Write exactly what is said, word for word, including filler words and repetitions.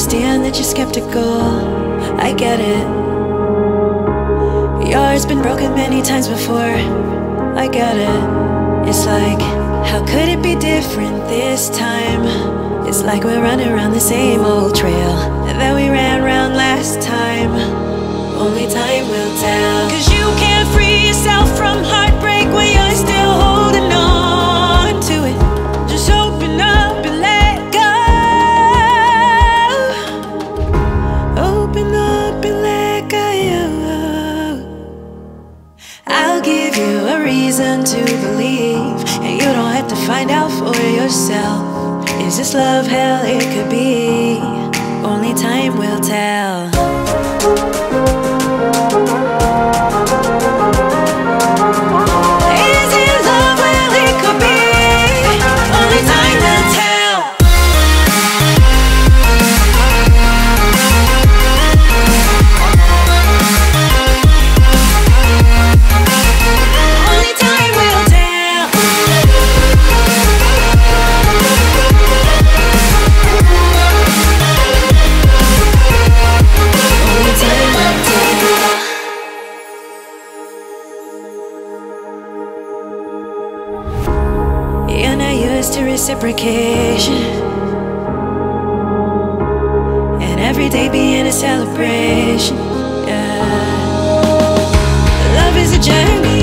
understand that you're skeptical. I get it. Your heart's been broken many times before. I get it. It's like, how could it be different this time? It's like we're running around the same old trail that we ran round last time. Only time will tell. Cause you can't free yourself from heartbreak when you're still holding on to it. Just open up and let go. Open up and let go. I'll give you a reason to believe, and you don't have to find out for yourself. Is this love hell? It could be. Only time will tell. Is it love? Well, it could be. Only time will tell. Only time will tell. Only time will tell. You're not used to reciprocation, and every day being a celebration. Yeah. Love is a journey.